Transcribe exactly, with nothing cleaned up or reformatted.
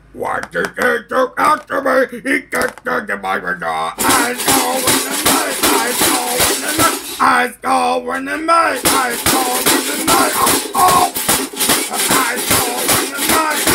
What did he took after me? He kicked into my window. I go in the night. I go in the night. I go in the night. I go in the night. Oh, oh. I go in the night.